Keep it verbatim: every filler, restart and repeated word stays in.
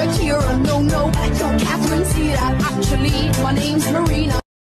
Shakira, no, no, don't Catherine see that. Actually, my name's Marina.